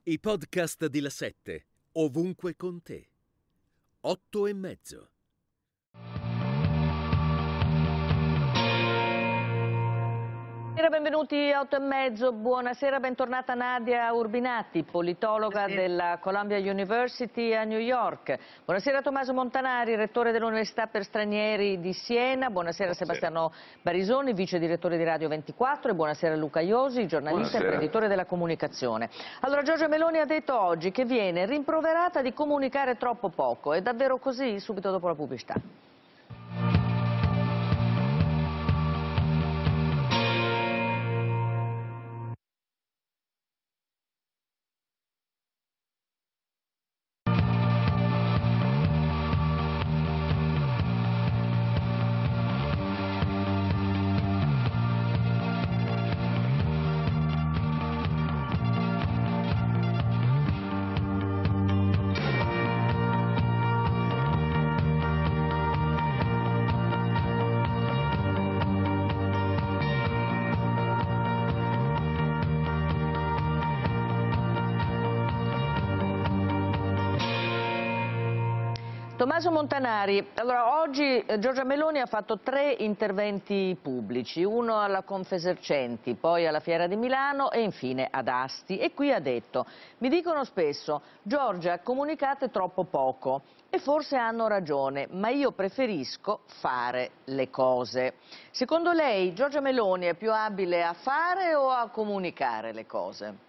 I podcast di La 7, ovunque con te. 8 e mezzo. Benvenuti a 8 e mezzo, buonasera, bentornata Nadia Urbinati, politologa della Columbia University a New York. Buonasera Tommaso Montanari, rettore dell'Università per Stranieri di Siena. Buonasera Sebastiano Barisoni, vice direttore di Radio 24, e buonasera Luca Iosi, giornalista e imprenditore della comunicazione. Allora, Giorgia Meloni ha detto oggi che viene rimproverata di comunicare troppo poco. È davvero così? Subito dopo la pubblicità. Tommaso Montanari, allora oggi Giorgia Meloni ha fatto 3 interventi pubblici, uno alla Confesercenti, poi alla Fiera di Milano e infine ad Asti, e qui ha detto: mi dicono spesso Giorgia, comunicate troppo poco, e forse hanno ragione, ma io preferisco fare le cose. Secondo lei Giorgia Meloni è più abile a fare o a comunicare le cose?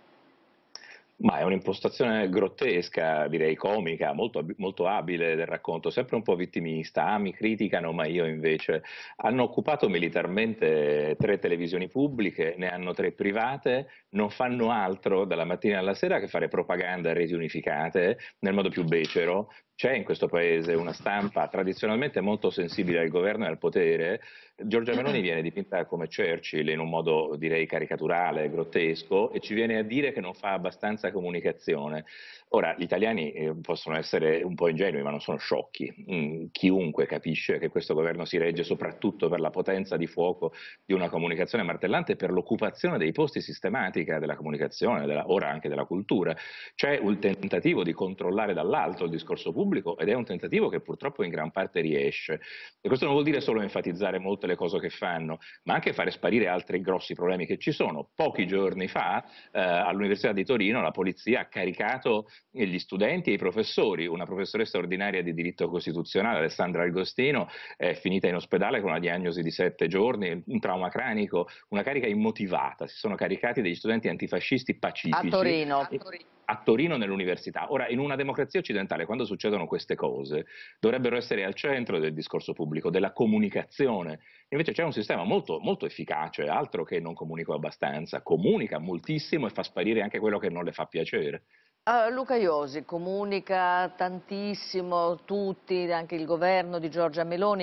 Ma è un'impostazione grottesca, direi comica, molto abile del racconto, sempre un po' vittimista. Ah, mi criticano, ma io invece. Hanno occupato militarmente 3 televisioni pubbliche, ne hanno 3 private, non fanno altro dalla mattina alla sera che fare propaganda a reti unificate nel modo più becero. C'è in questo paese una stampa tradizionalmente molto sensibile al governo e al potere. Giorgia Meloni viene dipinta come Churchill in un modo, direi, caricaturale, grottesco, e ci viene a dire che non fa abbastanza comunicazione. Ora, gli italiani possono essere un po' ingenui, ma non sono sciocchi. Chiunque capisce che questo governo si regge soprattutto per la potenza di fuoco di una comunicazione martellante e per l'occupazione dei posti sistematica della comunicazione, ora anche della cultura. C'è un tentativo di controllare dall'alto il discorso pubblico, ed è un tentativo che purtroppo in gran parte riesce. E questo non vuol dire solo enfatizzare molte le cose che fanno, ma anche fare sparire altri grossi problemi che ci sono. Pochi giorni fa all'Università di Torino la polizia ha caricato gli studenti e i professori. Una professoressa ordinaria di diritto costituzionale, Alessandra Agostino, è finita in ospedale con una diagnosi di 7 giorni, un trauma cranico, una carica immotivata. Si sono caricati degli studenti antifascisti pacifici. A Torino. A Torino nell'università. Ora, in una democrazia occidentale, quando succedono queste cose, dovrebbero essere al centro del discorso pubblico, della comunicazione. Invece c'è un sistema molto, molto efficace, altro che non comunica abbastanza, comunica moltissimo e fa sparire anche quello che non le fa piacere. Luca Iosi comunica tantissimo, tutti, anche il governo di Giorgia Meloni,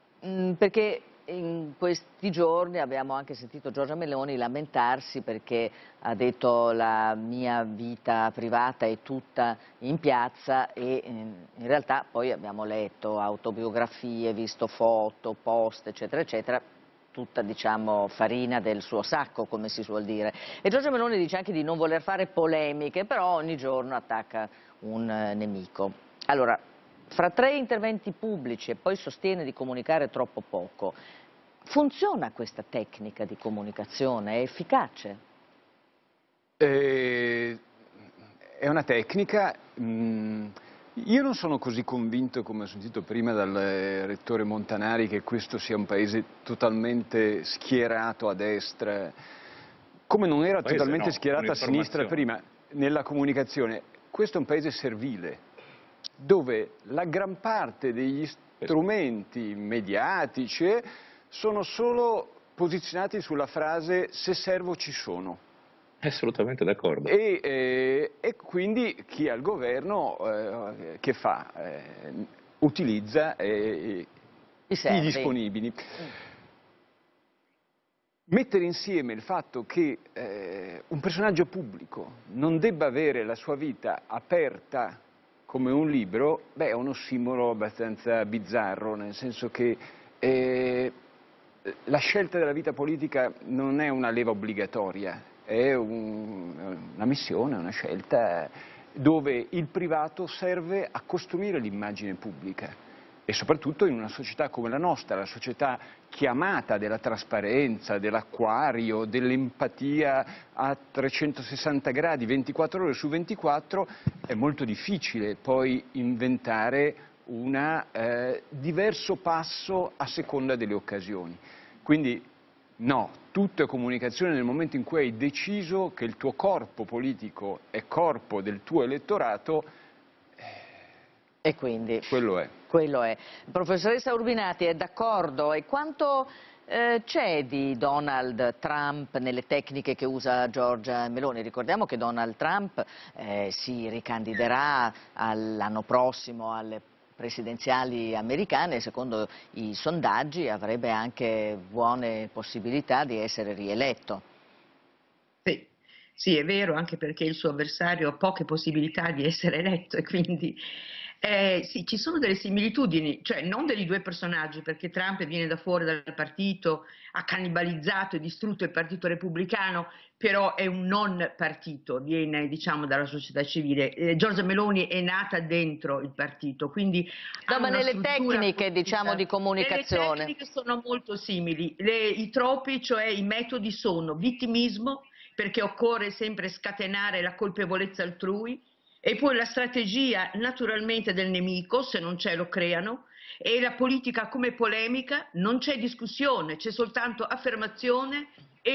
perché in questi giorni abbiamo anche sentito Giorgia Meloni lamentarsi perché ha detto la mia vita privata è tutta in piazza, e in realtà poi abbiamo letto autobiografie, visto foto, post, eccetera, eccetera, tutta, diciamo, farina del suo sacco, come si suol dire. E Giorgia Meloni dice anche di non voler fare polemiche, però ogni giorno attacca un nemico. Allora, fra 3 interventi pubblici e poi sostiene di comunicare troppo poco, funziona questa tecnica di comunicazione? È efficace? È una tecnica. Io non sono così convinto, come ho sentito prima dal rettore Montanari, che questo sia un paese totalmente schierato a destra, come non era totalmente schierato a sinistra prima nella comunicazione. Questo è un paese servile, dove la gran parte degli strumenti mediatici sono solo posizionati sulla frase "se servo ci sono". Assolutamente d'accordo. E quindi chi ha il governo che fa? Utilizza i disponibili. Mettere insieme il fatto che un personaggio pubblico non debba avere la sua vita aperta come un libro, beh, è un ossimoro abbastanza bizzarro, nel senso che la scelta della vita politica non è una leva obbligatoria, è una missione, una scelta dove il privato serve a costruire l'immagine pubblica e soprattutto in una società come la nostra, la società chiamata della trasparenza, dell'acquario, dell'empatia a 360 gradi, 24 ore su 24, è molto difficile poi inventare un diverso passo a seconda delle occasioni. Quindi no, tutto è comunicazione nel momento in cui hai deciso che il tuo corpo politico è corpo del tuo elettorato, E quindi quello è. quello è. Professoressa Urbinati è d'accordo? E quanto c'è di Donald Trump nelle tecniche che usa Giorgia Meloni? Ricordiamo che Donald Trump si ricandiderà l'anno prossimo alle presidenziali americane e secondo i sondaggi avrebbe anche buone possibilità di essere rieletto. Sì, sì, è vero, anche perché il suo avversario ha poche possibilità di essere eletto e quindi sì, ci sono delle similitudini, cioè non degli due personaggi, perché Trump viene da fuori dal partito, ha cannibalizzato e distrutto il partito repubblicano, però è un non partito, viene diciamo dalla società civile. Giorgia Meloni è nata dentro il partito, quindi No, ha ma una nelle struttura tecniche, diciamo, di politica. comunicazione. Le tecniche sono molto simili, i tropi, cioè i metodi sono vittimismo, perché occorre sempre scatenare la colpevolezza altrui, e poi la strategia naturalmente del nemico, se non c'è lo creano, e la politica come polemica, non c'è discussione, c'è soltanto affermazione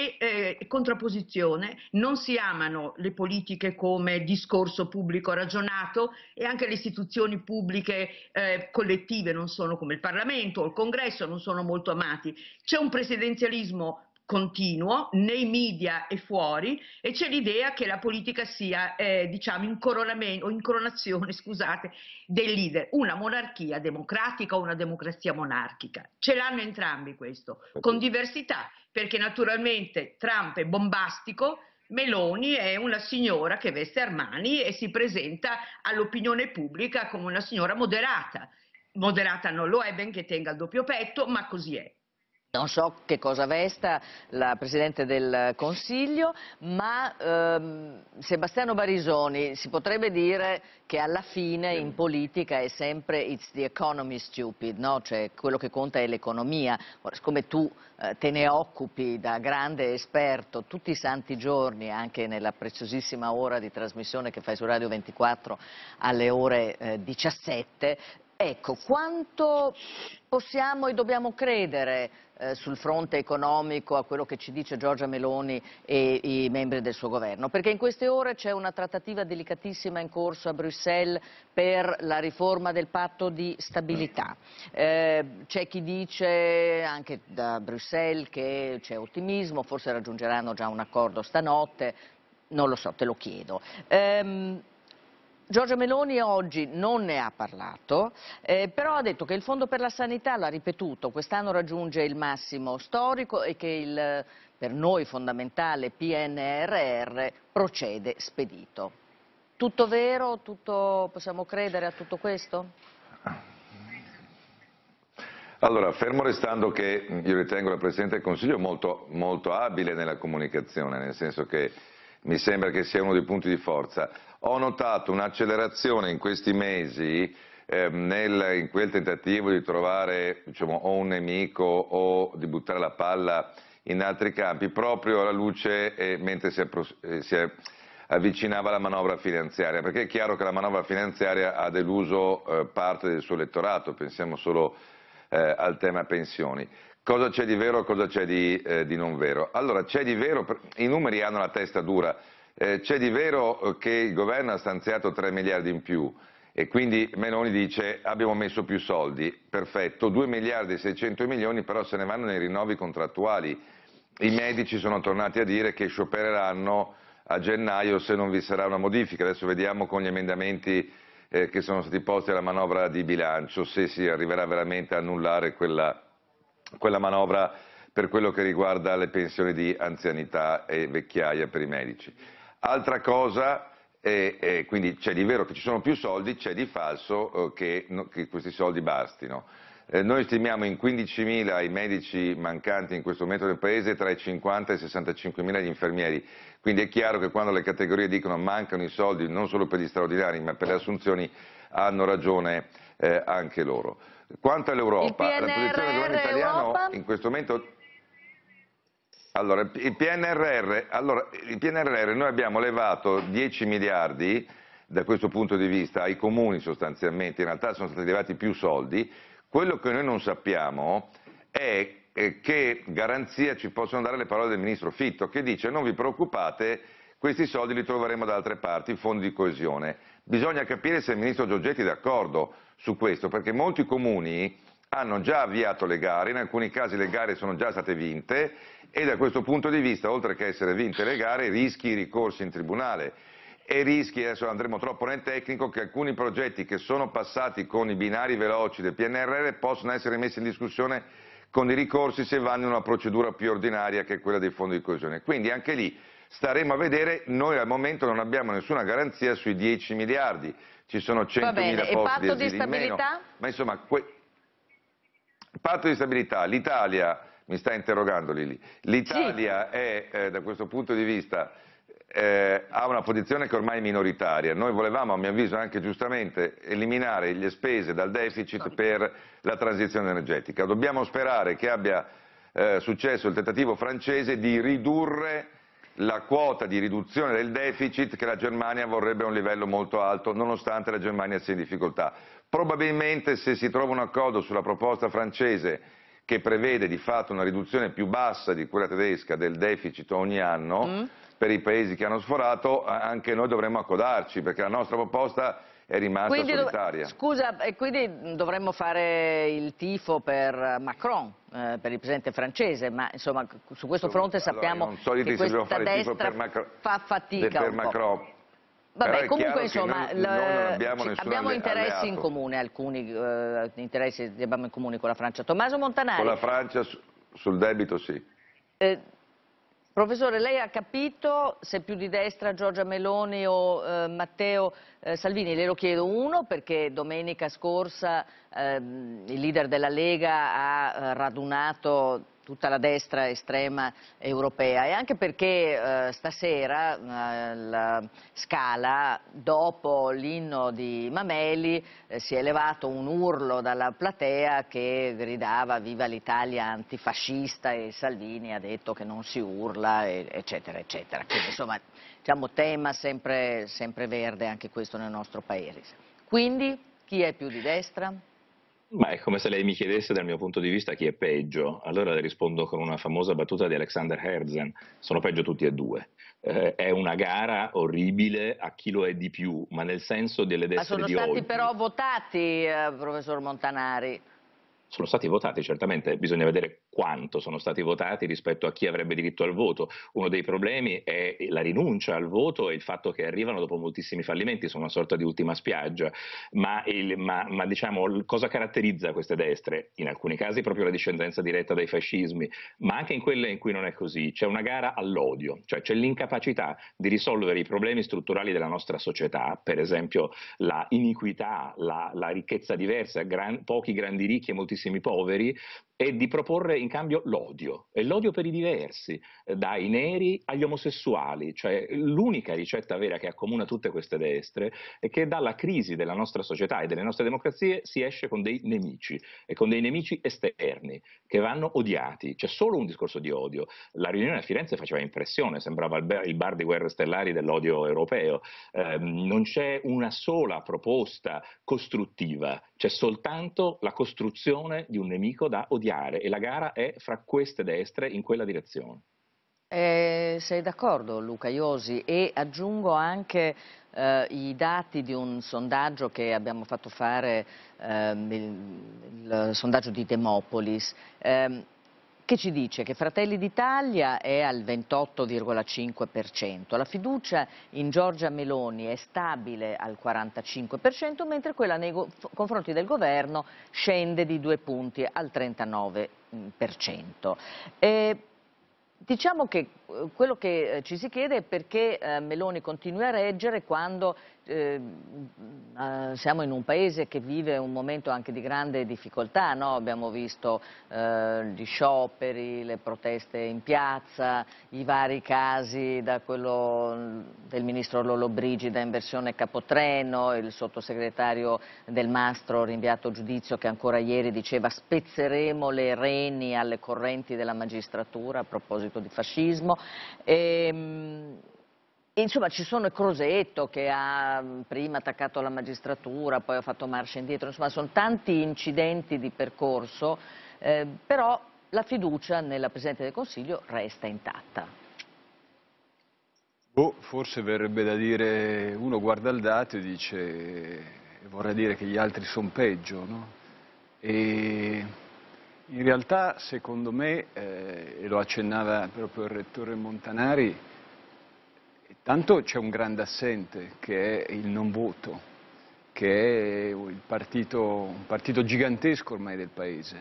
e contrapposizione, non si amano le politiche come discorso pubblico ragionato e anche le istituzioni pubbliche collettive non sono come il Parlamento o il Congresso, non sono molto amati. C'è un presidenzialismo continuo nei media e fuori e c'è l'idea che la politica sia diciamo incoronazione scusate, del leader, una monarchia democratica o una democrazia monarchica. Ce l'hanno entrambi questo, con diversità, perché naturalmente Trump è bombastico, Meloni è una signora che veste Armani e si presenta all'opinione pubblica come una signora moderata. Moderata non lo è, benché tenga il doppio petto, ma così è. Non so che cosa vesta la Presidente del Consiglio, ma Sebastiano Barisoni, si potrebbe dire che alla fine in politica è sempre it's the economy stupid, no? Cioè quello che conta è l'economia. Ora, siccome tu te ne occupi da grande esperto tutti i santi giorni, anche nella preziosissima ora di trasmissione che fai su Radio 24 alle ore 17, ecco, quanto possiamo e dobbiamo credere sul fronte economico a quello che ci dice Giorgia Meloni e i membri del suo governo? Perché in queste ore c'è una trattativa delicatissima in corso a Bruxelles per la riforma del patto di stabilità. C'è chi dice anche da Bruxelles che c'è ottimismo, forse raggiungeranno già un accordo stanotte, non lo so, te lo chiedo. Giorgia Meloni oggi non ne ha parlato, però ha detto che il Fondo per la Sanità, l'ha ripetuto, quest'anno raggiunge il massimo storico e che il per noi fondamentale PNRR procede spedito. Tutto vero? Possiamo credere a tutto questo? Allora, fermo restando che io ritengo la Presidente del Consiglio molto abile nella comunicazione, nel senso che mi sembra che sia uno dei punti di forza. Ho notato un'accelerazione in questi mesi in quel tentativo di trovare diciamo, o un nemico o di buttare la palla in altri campi, proprio alla luce mentre si avvicinava la manovra finanziaria, perché è chiaro che la manovra finanziaria ha deluso parte del suo elettorato, pensiamo solo al tema pensioni. Cosa c'è di vero e cosa c'è di non vero? Allora, c'è di vero, i numeri hanno la testa dura, c'è di vero che il governo ha stanziato 3 miliardi in più e quindi Meloni dice abbiamo messo più soldi, perfetto, 2 miliardi e 600 milioni però se ne vanno nei rinnovi contrattuali. I medici sono tornati a dire che sciopereranno a gennaio se non vi sarà una modifica, adesso vediamo con gli emendamenti che sono stati posti alla manovra di bilancio se si arriverà veramente a annullare quella manovra per quello che riguarda le pensioni di anzianità e vecchiaia per i medici. Altra cosa, quindi c'è di vero che ci sono più soldi, c'è di falso che questi soldi bastino. Noi stimiamo in 15.000 i medici mancanti in questo momento nel Paese, tra i 50 e i 65.000 gli infermieri. Quindi è chiaro che quando le categorie dicono mancano i soldi non solo per gli straordinari ma per le assunzioni hanno ragione anche loro. Quanto all'Europa, la posizione del governo italiano Europa? in questo momento... Allora, il PNRR noi abbiamo levato 10 miliardi da questo punto di vista ai comuni sostanzialmente, in realtà sono stati levati più soldi. Quello che noi non sappiamo è che garanzia ci possono dare le parole del ministro Fitto, che dice non vi preoccupate, questi soldi li troveremo da altre parti, fondi di coesione. Bisogna capire se il ministro Giorgetti è d'accordo su questo, perché molti comuni hanno già avviato le gare, in alcuni casi le gare sono già state vinte e da questo punto di vista, oltre che essere vinte le gare, rischi i ricorsi in tribunale e rischi, adesso andremo troppo nel tecnico, che alcuni progetti che sono passati con i binari veloci del PNRR possono essere messi in discussione con i ricorsi se vanno in una procedura più ordinaria che è quella dei fondi di coesione. Quindi anche lì staremo a vedere, noi al momento non abbiamo nessuna garanzia sui 10 miliardi, ci sono 100.000 posti di asili in meno, ma insomma... Patto di stabilità, l'Italia, mi sta interrogando Lili, l'Italia è da questo punto di vista ha una posizione che ormai è minoritaria. Noi volevamo, a mio avviso anche giustamente, eliminare le spese dal deficit per la transizione energetica. Dobbiamo sperare che abbia successo il tentativo francese di ridurre la quota di riduzione del deficit che la Germania vorrebbe a un livello molto alto, nonostante la Germania sia in difficoltà. Probabilmente se si trova un accordo sulla proposta francese che prevede di fatto una riduzione più bassa di quella tedesca del deficit ogni anno per i paesi che hanno sforato, anche noi dovremmo accodarci, perché la nostra proposta è rimasta solitaria. Scusa, e quindi dovremmo fare il tifo per Macron, per il presidente francese, ma insomma su questo fronte sappiamo che questa destra fa fatica un po'. Vabbè, comunque insomma abbiamo interessi in comune, alcuni interessi abbiamo in comune con la Francia. Tommaso Montanari. Con la Francia sul debito sì. Professore, lei ha capito se più di destra Giorgia Meloni o Matteo Salvini? Le lo chiedo, uno, perché domenica scorsa il leader della Lega ha radunato tutta la destra estrema europea e anche perché stasera la Scala, dopo l'inno di Mameli, si è elevato un urlo dalla platea che gridava viva l'Italia antifascista e Salvini ha detto che non si urla, eccetera, eccetera. Quindi insomma, diciamo, tema sempre verde anche questo nel nostro paese. Quindi chi è più di destra? Ma è come se lei mi chiedesse dal mio punto di vista chi è peggio. Allora le rispondo con una famosa battuta di Alexander Herzen: sono peggio tutti e due. È una gara orribile a chi lo è di più, ma nel senso delle destre di oggi. Ma sono stati però votati, professor Montanari. Sono stati votati, certamente bisogna vedere quanto sono stati votati rispetto a chi avrebbe diritto al voto. Uno dei problemi è la rinuncia al voto e il fatto che arrivano dopo moltissimi fallimenti, sono una sorta di ultima spiaggia, ma diciamo, cosa caratterizza queste destre? In alcuni casi proprio la discendenza diretta dai fascismi, ma anche in quelle in cui non è così, c'è una gara all'odio, cioè c'è l'incapacità di risolvere i problemi strutturali della nostra società, per esempio la iniquità, la ricchezza diversa, pochi grandi ricchi e moltissimi poveri, e di proporre in cambio l'odio, e l'odio per i diversi, dai neri agli omosessuali, cioè l'unica ricetta vera che accomuna tutte queste destre è che dalla crisi della nostra società e delle nostre democrazie si esce con dei nemici, e con dei nemici esterni, che vanno odiati. C'è solo un discorso di odio. La riunione a Firenze faceva impressione, sembrava il bar di Guerre Stellari dell'odio europeo. Non c'è una sola proposta costruttiva, c'è soltanto la costruzione di un nemico da odiare, e la gara è fra queste destre in quella direzione. Sei d'accordo, Luca Iosi? E aggiungo anche i dati di un sondaggio che abbiamo fatto fare, il sondaggio di Demopolis, che ci dice che Fratelli d'Italia è al 28,5%, la fiducia in Giorgia Meloni è stabile al 45%, mentre quella nei confronti del governo scende di 2 punti al 39%. Diciamo che quello che ci si chiede è perché Meloni continui a reggere quando siamo in un paese che vive un momento anche di grande difficoltà, no? Abbiamo visto gli scioperi, le proteste in piazza, i vari casi, da quello del ministro Lollobrigida in versione capotreno, il sottosegretario Del Mastro rinviato a giudizio che ancora ieri diceva spezzeremo le reni alle correnti della magistratura a proposito di fascismo. Insomma ci sono Crosetto che ha prima attaccato la magistratura, poi ha fatto marcia indietro, insomma sono tanti incidenti di percorso, però la fiducia nella Presidente del Consiglio resta intatta. Forse verrebbe da dire, uno guarda il dato e dice, vorrà dire che gli altri sono peggio, no? E in realtà secondo me, e lo accennava proprio il rettore Montanari, tanto c'è un grande assente che è il non voto, che è un partito gigantesco ormai del Paese.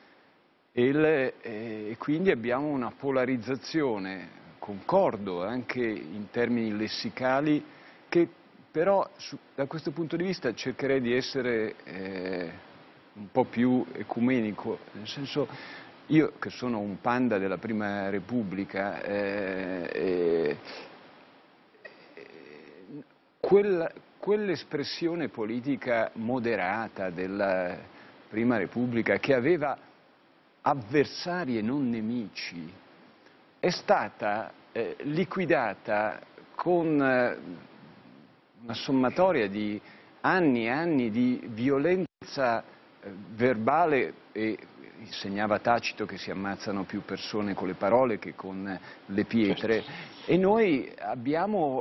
E quindi abbiamo una polarizzazione, concordo, anche in termini lessicali, che però da questo punto di vista cercherei di essere un po' più ecumenico, nel senso, io che sono un panda della Prima Repubblica, quell'espressione politica moderata della Prima Repubblica che aveva avversari e non nemici è stata liquidata con una sommatoria di anni e anni di violenza verbale, e insegnava Tacito che si ammazzano più persone con le parole che con le pietre, e noi abbiamo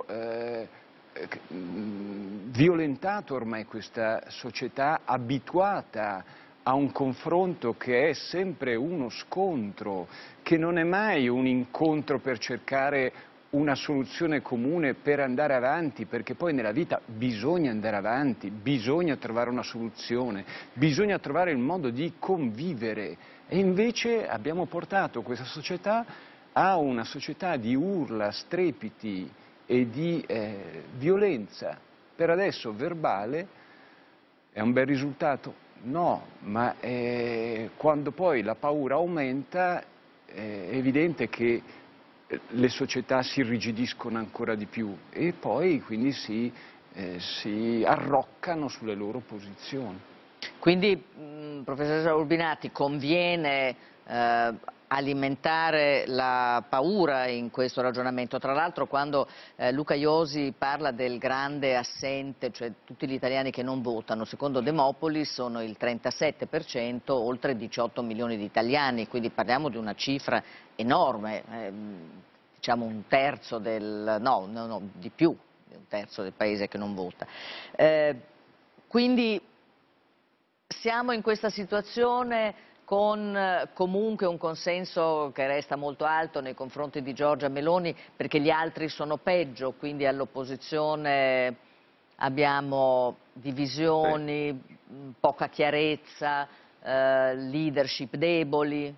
violentato ormai questa società abituata a un confronto che è sempre uno scontro, che non è mai un incontro per cercare una soluzione comune per andare avanti, perché poi nella vita bisogna andare avanti, bisogna trovare una soluzione, bisogna trovare il modo di convivere, e invece abbiamo portato questa società a una società di urla, strepiti e di violenza, per adesso verbale. È un bel risultato? No, ma quando poi la paura aumenta è evidente che le società si irrigidiscono ancora di più e poi quindi si arroccano sulle loro posizioni. Quindi, professoressa Urbinati, conviene alimentare la paura in questo ragionamento. Tra l'altro quando Luca Iosi parla del grande assente, cioè tutti gli italiani che non votano, secondo Demopolis sono il 37%, oltre 18 milioni di italiani, quindi parliamo di una cifra enorme, diciamo un terzo di più, un terzo del paese che non vota. Quindi siamo in questa situazione con comunque un consenso che resta molto alto nei confronti di Giorgia Meloni, perché gli altri sono peggio, quindi all'opposizione abbiamo divisioni, poca chiarezza, leadership deboli.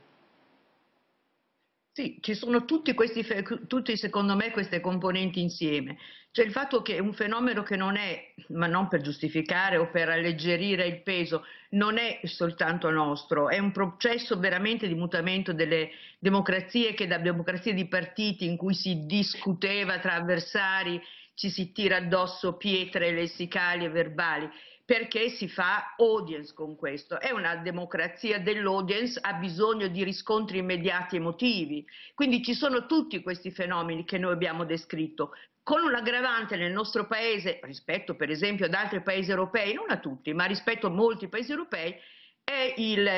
Sì, ci sono tutti secondo me queste componenti insieme. Cioè il fatto che è un fenomeno che non è, ma non per giustificare o per alleggerire il peso, non è soltanto nostro, è un processo veramente di mutamento delle democrazie, che da democrazie di partiti in cui si discuteva tra avversari, ci si tira addosso pietre lessicali e verbali, perché si fa audience con questo. È una democrazia dell'audience, ha bisogno di riscontri immediati emotivi. Quindi ci sono tutti questi fenomeni che noi abbiamo descritto, con un aggravante nel nostro paese, rispetto per esempio ad altri paesi europei, non a tutti, ma rispetto a molti paesi europei, è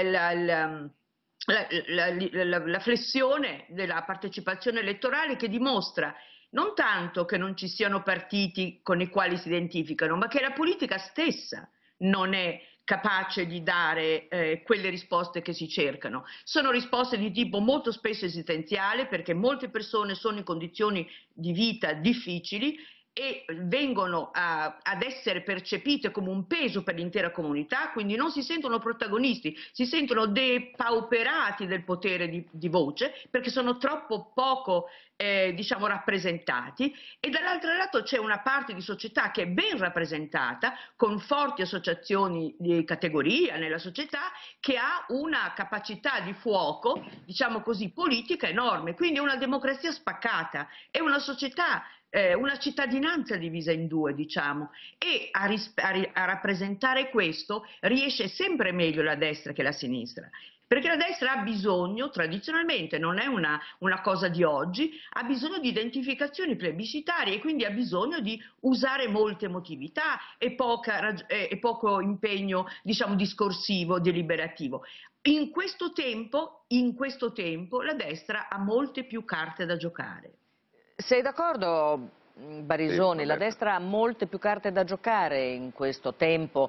la flessione della partecipazione elettorale, che dimostra non tanto che non ci siano partiti con i quali si identificano, ma che la politica stessa non è capace di dare quelle risposte che si cercano. Sono risposte di tipo molto spesso esistenziale, perché molte persone sono in condizioni di vita difficili e vengono ad essere percepite come un peso per l'intera comunità, quindi non si sentono protagonisti, si sentono depauperati del potere di voce perché sono troppo poco diciamo rappresentati, e dall'altro lato c'è una parte di società che è ben rappresentata con forti associazioni di categoria nella società, che ha una capacità di fuoco, diciamo così, politica enorme, quindi è una democrazia spaccata, è una società, una cittadinanza divisa in due, diciamo, e a rappresentare questo riesce sempre meglio la destra che la sinistra. Perché la destra ha bisogno, tradizionalmente, non è una cosa di oggi, ha bisogno di identificazioni plebiscitarie e quindi ha bisogno di usare molte emotività e poco impegno, diciamo, discorsivo, deliberativo. In questo tempo la destra ha molte più carte da giocare. Sei d'accordo, Barisoni? Sì, La destra ha molte più carte da giocare in questo tempo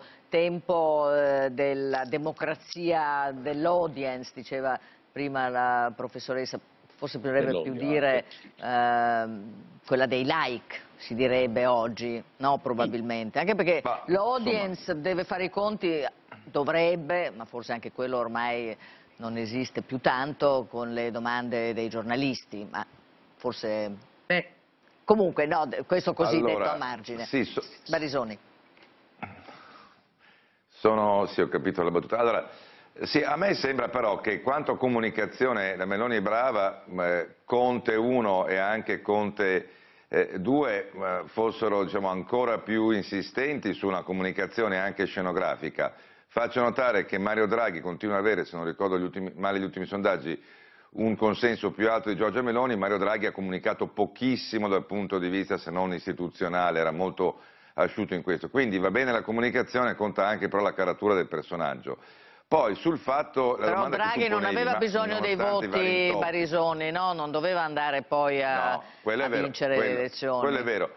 della democrazia dell'audience, diceva prima la professoressa, forse bisognerebbe più dire quella dei like, si direbbe oggi, no? Probabilmente, anche perché l'audience deve fare i conti, dovrebbe, ma forse anche quello ormai non esiste più tanto, con le domande dei giornalisti, ma forse... Comunque, no, questo così detto a margine. Sì, Barisoni. Sì, ho capito la battuta. Allora, sì, a me sembra però che quanto a comunicazione la Meloni è brava, Conte 1 e anche Conte 2 fossero, diciamo, ancora più insistenti su una comunicazione anche scenografica. Faccio notare che Mario Draghi continua ad avere, se non ricordo male gli ultimi sondaggi, un consenso più alto di Giorgia Meloni. Mario Draghi ha comunicato pochissimo dal punto di vista, se non istituzionale, era molto asciutto in questo. Quindi va bene la comunicazione, conta anche però la caratura del personaggio. Poi sul fatto... Però Draghi non aveva bisogno dei voti, Barisoni, no? Non doveva andare poi a vincere le elezioni. Quello è vero.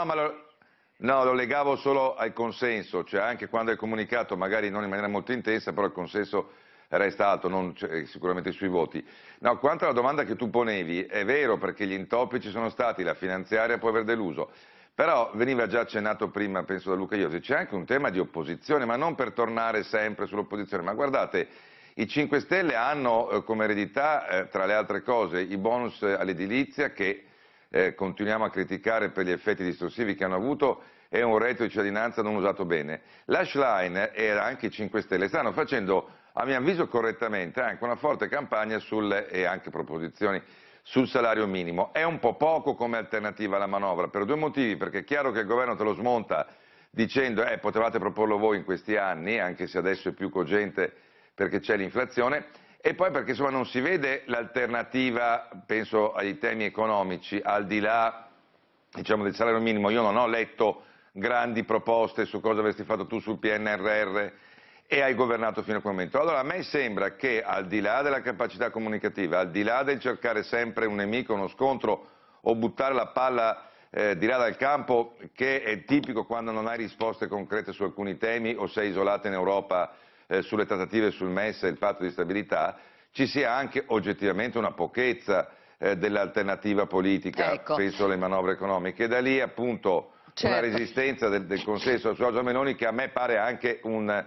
No, lo legavo solo al consenso, cioè anche quando è comunicato, magari non in maniera molto intensa, però il consenso resta alto, non sicuramente sui voti. No, quanto alla domanda che tu ponevi, è vero, perché gli intoppi ci sono stati, la finanziaria può aver deluso, però veniva già accennato prima, penso da Luca Iosi, c'è anche un tema di opposizione, ma non per tornare sempre sull'opposizione, ma guardate, i 5 Stelle hanno come eredità, tra le altre cose, i bonus all'edilizia che continuiamo a criticare per gli effetti distorsivi che hanno avuto, e un reddito di cittadinanza non usato bene. L'Ashline e anche i 5 Stelle stanno facendo, a mio avviso correttamente, anche una forte campagna e anche proposizioni sul salario minimo. È un po' poco come alternativa alla manovra, per due motivi: perché è chiaro che il governo te lo smonta dicendo potevate proporlo voi in questi anni, anche se adesso è più cogente perché c'è l'inflazione, e poi perché insomma non si vede l'alternativa, penso ai temi economici, al di là, diciamo, del salario minimo. Io non ho letto grandi proposte su cosa avresti fatto tu sul PNRR, e hai governato fino a quel momento. Allora a me sembra che, al di là della capacità comunicativa, al di là del cercare sempre un nemico, uno scontro, o buttare la palla di là dal campo, che è tipico quando non hai risposte concrete su alcuni temi o sei isolato in Europa sulle trattative sul MES e il patto di stabilità, ci sia anche oggettivamente una pochezza dell'alternativa politica, ecco, penso alle manovre economiche, e da lì appunto una resistenza del consenso a Giorgia Meloni, che a me pare anche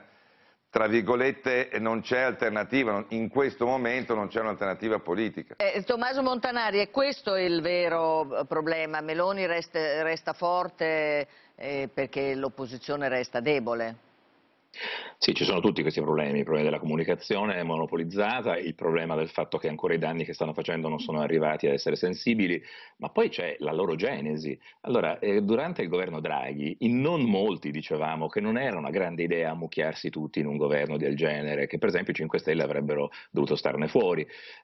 tra virgolette, non c'è alternativa, in questo momento non c'è un'alternativa politica. Tommaso Montanari, è questo il vero problema? Meloni resta forte perché l'opposizione resta debole? Sì, ci sono tutti questi problemi, il problema della comunicazione monopolizzata, il problema del fatto che ancora i danni che stanno facendo non sono arrivati ad essere sensibili, ma poi c'è la loro genesi. Allora, durante il governo Draghi, in non molti dicevamo che non era una grande idea ammucchiarsi tutti in un governo del genere, che per esempio i 5 Stelle avrebbero dovuto starne fuori.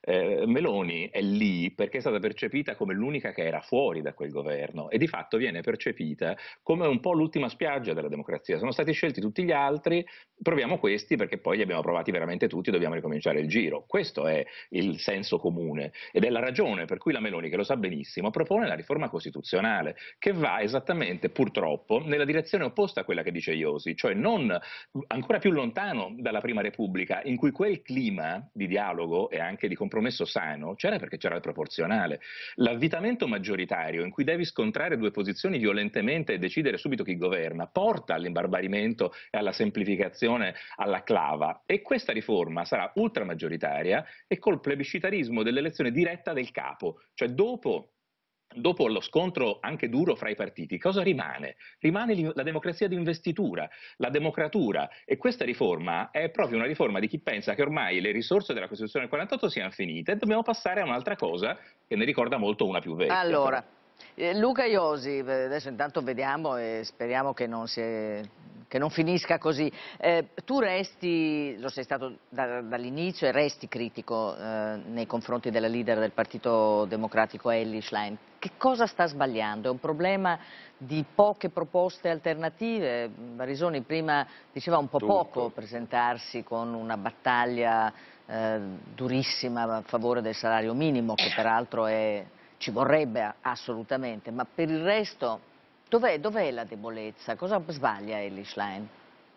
Meloni è lì perché è stata percepita come l'unica che era fuori da quel governo, e di fatto viene percepita come un po' l'ultima spiaggia della democrazia. Sono stati scelti tutti gli altri proviamo questi perché poi li abbiamo provati veramente tutti e dobbiamo ricominciare il giro. Questo è il senso comune ed è la ragione per cui la Meloni, che lo sa benissimo, propone la riforma costituzionale, che va esattamente, purtroppo, nella direzione opposta a quella che dice Iosi, cioè non ancora più lontano dalla Prima Repubblica, in cui quel clima di dialogo e anche di compromesso sano c'era perché c'era il proporzionale. L'avvitamento maggioritario, in cui devi scontrare due posizioni violentemente e decidere subito chi governa, porta all'imbarbarimento e alla semplificazione, alla clava, e questa riforma sarà ultramaggioritaria e col plebiscitarismo dell'elezione diretta del capo, cioè dopo lo scontro anche duro fra i partiti, cosa rimane? Rimane la democrazia di investitura, la democratura, e questa riforma è proprio una riforma di chi pensa che ormai le risorse della Costituzione del 48 siano finite e dobbiamo passare a un'altra cosa che ne ricorda molto una più vecchia. Allora, Luca Iosi, adesso intanto vediamo e speriamo che non finisca così. Tu resti, lo sei stato dall'inizio e resti critico nei confronti della leader del Partito Democratico Elly Schlein. Che cosa sta sbagliando? È un problema di poche proposte alternative? Barisoni prima diceva un po' poco presentarsi con una battaglia durissima a favore del salario minimo, che peraltro ci vorrebbe assolutamente, ma per il resto dov'è la debolezza? Cosa sbaglia Elly Schlein?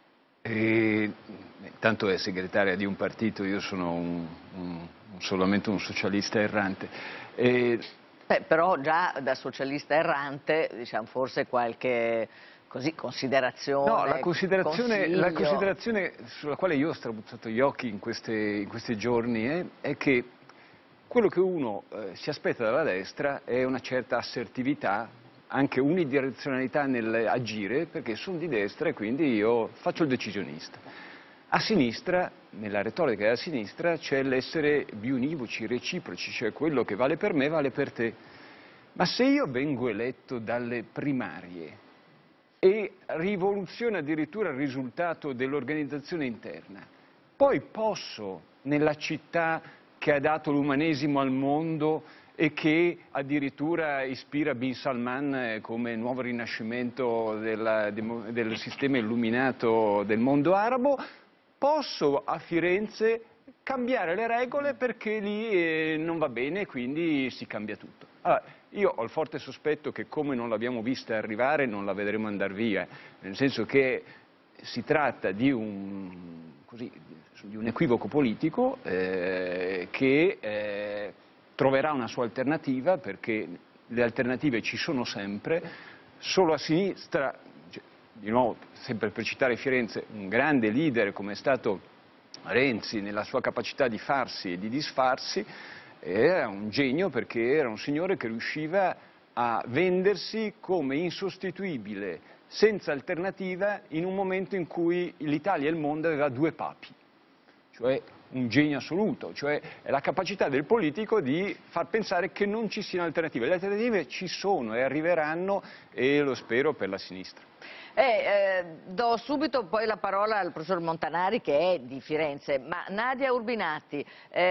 Intanto è segretaria di un partito, io sono solamente un socialista errante. Però già da socialista errante, diciamo, forse qualche considerazione. No, la considerazione sulla quale io ho strabuzzato gli occhi in questi giorni è che quello che uno si aspetta dalla destra è una certa assertività, anche unidirezionalità nell'agire, perché sono di destra e quindi io faccio il decisionista. A sinistra, nella retorica della sinistra, c'è l'essere biunivoci, reciproci, cioè quello che vale per me vale per te. Ma se io vengo eletto dalle primarie e rivoluziona addirittura il risultato dell'organizzazione interna, poi posso, nella città che ha dato l'umanesimo al mondo e che addirittura ispira Bin Salman come nuovo rinascimento del sistema illuminato del mondo arabo, posso a Firenze cambiare le regole perché lì non va bene e quindi si cambia tutto. Allora, io ho il forte sospetto che come non l'abbiamo vista arrivare non la vedremo andare via, nel senso che si tratta di un equivoco politico che troverà una sua alternativa, perché le alternative ci sono sempre, solo a sinistra, di nuovo sempre per citare Firenze, un grande leader come è stato Renzi nella sua capacità di farsi e di disfarsi, era un genio perché era un signore che riusciva a vendersi come insostituibile, senza alternativa, in un momento in cui l'Italia e il mondo aveva due papi, cioè un genio assoluto, cioè è la capacità del politico di far pensare che non ci siano alternative. Le alternative ci sono e arriveranno, e lo spero per la sinistra. Do subito poi la parola al professor Montanari, che è di Firenze, ma Nadia Urbinati,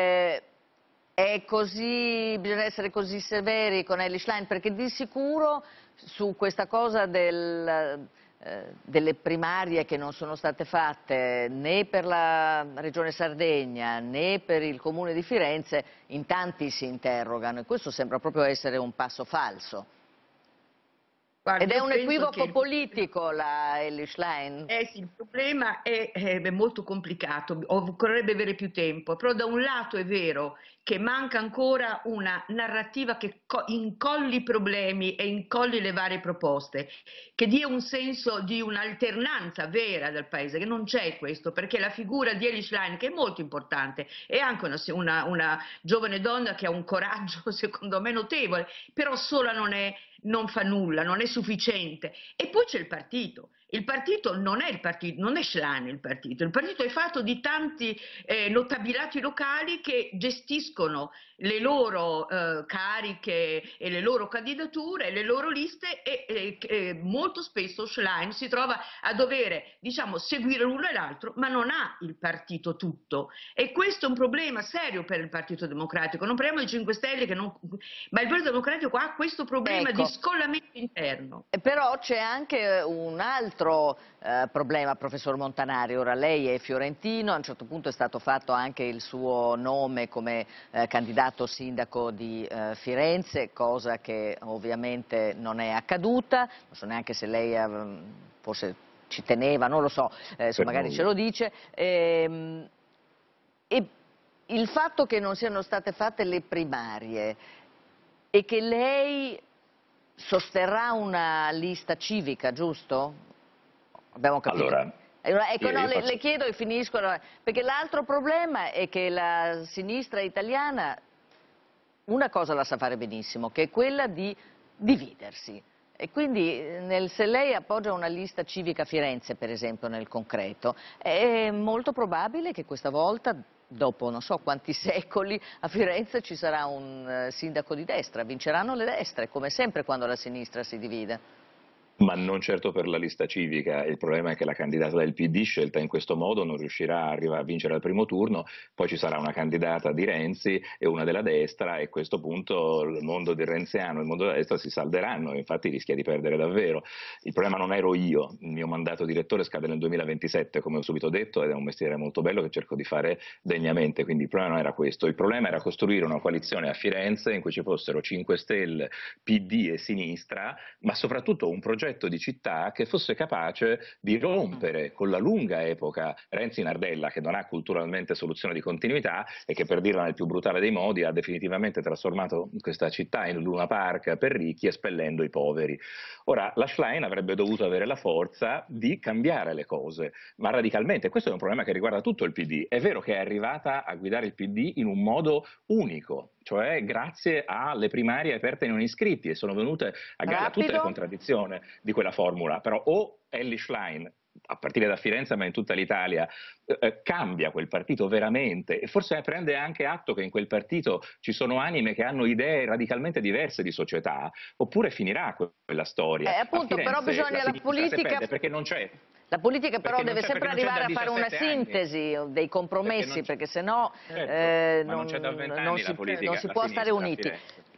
bisogna essere così severi con Elly Schlein, perché di sicuro su questa cosa delle primarie che non sono state fatte né per la Regione Sardegna né per il Comune di Firenze, in tanti si interrogano, e questo sembra proprio essere un passo falso. Guarda, ed è un equivoco che politico la Elly Schlein? Sì, il problema è molto complicato, occorrerebbe avere più tempo, però da un lato è vero che manca ancora una narrativa che incolli i problemi e incolli le varie proposte, che dia un senso di un'alternanza vera del paese, che non c'è questo, perché la figura di Elly Schlein, che è molto importante, è anche una giovane donna che ha un coraggio secondo me notevole, però sola non fa nulla, non è sufficiente. E poi c'è il partito. Il partito non è Schlein il partito è fatto di tanti notabilati locali che gestiscono le loro cariche e le loro candidature, le loro liste, e molto spesso Schlein si trova a dover, diciamo, seguire l'uno e l'altro, ma non ha il partito tutto, e questo è un problema serio per il Partito Democratico. Non parliamo di 5 Stelle ma il Partito Democratico ha questo problema di scollamento interno. Però c'è anche un altro altro problema, professor Montanari. Ora lei è fiorentino, a un certo punto è stato fatto anche il suo nome come candidato sindaco di Firenze, cosa che ovviamente non è accaduta, non so neanche se lei forse ci teneva, non lo so, magari ce lo dice. E il fatto che non siano state fatte le primarie e che lei sosterrà una lista civica, giusto? Abbiamo capito. Allora, ecco, no, le chiedo e finisco, perché l'altro problema è che la sinistra italiana una cosa la sa fare benissimo, che è quella di dividersi. E quindi se lei appoggia una lista civica a Firenze, per esempio, nel concreto, è molto probabile che questa volta, dopo non so quanti secoli, a Firenze ci sarà un sindaco di destra, vinceranno le destre, come sempre quando la sinistra si divide. Ma non certo per la lista civica. Il problema è che la candidata del PD, scelta in questo modo, non riuscirà a arrivare a vincere al primo turno, poi ci sarà una candidata di Renzi e una della destra, e a questo punto il mondo del renziano e il mondo della destra si salderanno, e infatti rischia di perdere davvero. Il problema non ero io, il mio mandato direttore scade nel 2027, come ho subito detto, ed è un mestiere molto bello che cerco di fare degnamente, quindi il problema non era questo. Il problema era costruire una coalizione a Firenze in cui ci fossero 5 Stelle, PD e sinistra, ma soprattutto un progetto di città che fosse capace di rompere con la lunga epoca Renzi-Nardella, che non ha culturalmente soluzione di continuità e che, per dirla nel più brutale dei modi, ha definitivamente trasformato questa città in Luna Park per ricchi, espellendo i poveri. Ora, la Schlein avrebbe dovuto avere la forza di cambiare le cose, ma radicalmente. Questo è un problema che riguarda tutto il PD. È vero che è arrivata a guidare il PD in un modo unico, cioè grazie alle primarie aperte ai non iscritti, e sono venute a galla tutte le contraddizioni di quella formula. Però o Elly Schlein, a partire da Firenze ma in tutta l'Italia, cambia quel partito veramente, e forse prende anche atto che in quel partito ci sono anime che hanno idee radicalmente diverse di società, oppure finirà quella storia. Appunto, Firenze, però bisogna la politica, perché non c'è. La politica però deve sempre arrivare a fare una sintesi, dei compromessi, perché sennò non si può stare uniti.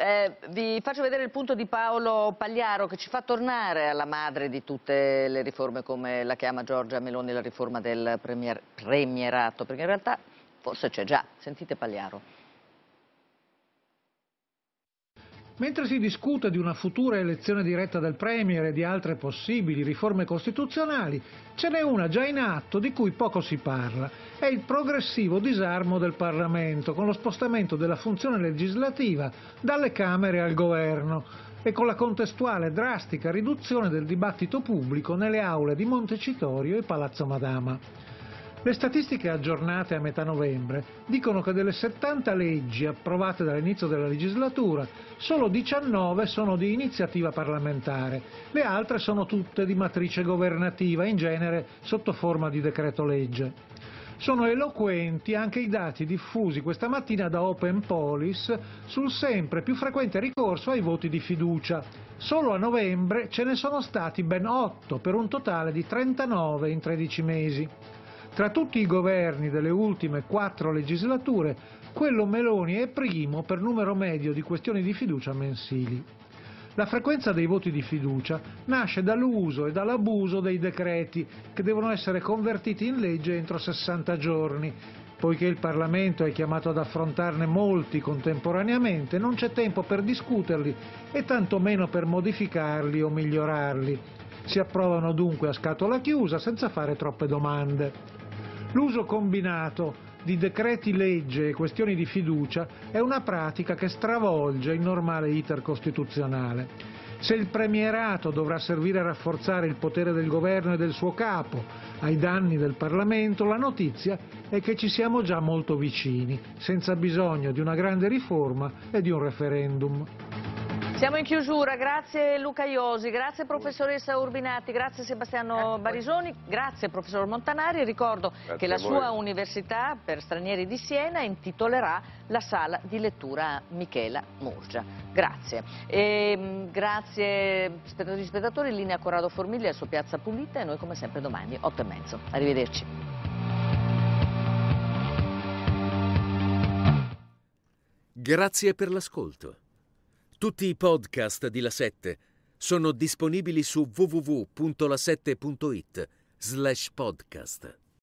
Vi faccio vedere il punto di Paolo Pagliaro, che ci fa tornare alla madre di tutte le riforme, come la chiama Giorgia Meloni, la riforma del premierato, perché in realtà forse c'è già. Sentite Pagliaro. Mentre si discute di una futura elezione diretta del Premier e di altre possibili riforme costituzionali, ce n'è una già in atto di cui poco si parla. È il progressivo disarmo del Parlamento, con lo spostamento della funzione legislativa dalle Camere al Governo e con la contestuale drastica riduzione del dibattito pubblico nelle aule di Montecitorio e Palazzo Madama. Le statistiche aggiornate a metà novembre dicono che delle 70 leggi approvate dall'inizio della legislatura, solo 19 sono di iniziativa parlamentare, le altre sono tutte di matrice governativa, in genere sotto forma di decreto legge. Sono eloquenti anche i dati diffusi questa mattina da Open Police sul sempre più frequente ricorso ai voti di fiducia. Solo a novembre ce ne sono stati ben 8, per un totale di 39 in 13 mesi. Tra tutti i governi delle ultime 4 legislature, quello Meloni è primo per numero medio di questioni di fiducia mensili. La frequenza dei voti di fiducia nasce dall'uso e dall'abuso dei decreti, che devono essere convertiti in legge entro 60 giorni. Poiché il Parlamento è chiamato ad affrontarne molti contemporaneamente, non c'è tempo per discuterli e tantomeno per modificarli o migliorarli. Si approvano dunque a scatola chiusa senza fare troppe domande. L'uso combinato di decreti legge e questioni di fiducia è una pratica che stravolge il normale iter costituzionale. Se il premierato dovrà servire a rafforzare il potere del governo e del suo capo ai danni del Parlamento, la notizia è che ci siamo già molto vicini, senza bisogno di una grande riforma e di un referendum. Siamo in chiusura, grazie Luca Iosi, grazie professoressa Urbinati, grazie Sebastiano Barisoni, grazie professor Montanari. Ricordo che la sua università per stranieri di Siena intitolerà la sala di lettura a Michela Murgia. Grazie. Grazie spettatori e spettatori, in linea Corrado Formiglia su Piazza Pulita, e noi come sempre domani 8:30. Arrivederci. Grazie per l'ascolto. Tutti i podcast di La 7 sono disponibili su www.lasette.it/podcast.